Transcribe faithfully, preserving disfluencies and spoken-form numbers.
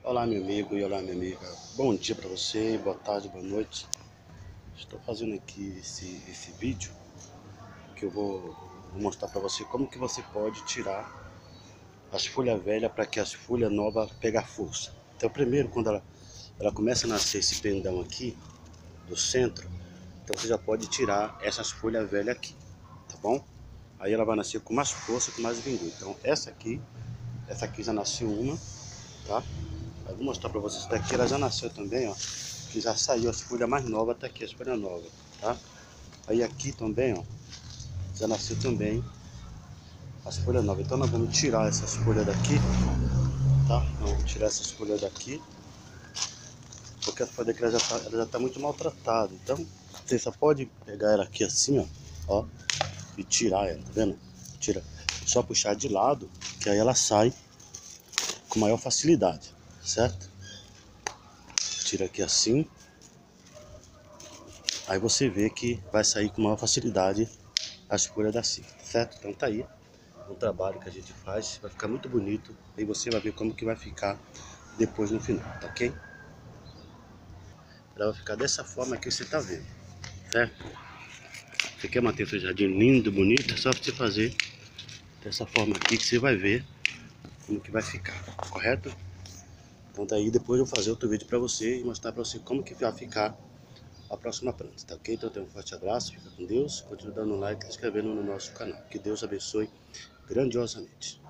Olá, meu amigo e olá, minha amiga. Bom dia para você, boa tarde, boa noite. Estou fazendo aqui esse, esse vídeo que eu vou, vou mostrar para você como que você pode tirar as folhas velhas para que as folhas novas peguem força. Então, primeiro, quando ela, ela começa a nascer esse pendão aqui do centro, então você já pode tirar essas folhas velhas aqui, tá bom? Aí ela vai nascer com mais força, com mais vigor. Então, essa aqui, essa aqui já nasceu uma, tá? Eu vou mostrar para vocês daqui, ela já nasceu também, ó. Que já saiu as folhas mais novas, tá aqui as folhas novas, tá? Aí aqui também, ó, já nasceu também as folhas novas. Então nós vamos tirar essas folhas daqui, tá? Nós vamos tirar essas folhas daqui, porque a folha daqui ela já tá, ela já tá muito maltratada. Então você só pode pegar ela aqui assim, ó, ó, e tirar ela, tá vendo? Tira, só puxar de lado, que aí ela sai com maior facilidade, certo? Tira aqui assim. Aí você vê que vai sair com maior facilidade as folhas da cica, certo? Então tá aí um trabalho que a gente faz, vai ficar muito bonito e você vai ver como que vai ficar depois no final, tá ok? Ela vai ficar dessa forma que você tá vendo, certo? Você quer manter seu jardim lindo, bonito, é só você fazer dessa forma aqui que você vai ver como que vai ficar, correto? Então daí depois eu vou fazer outro vídeo para você e mostrar para você como que vai ficar a próxima planta, tá ok? Então tenha um forte abraço, fica com Deus, continue dando um like e se inscrevendo no nosso canal. Que Deus abençoe grandiosamente.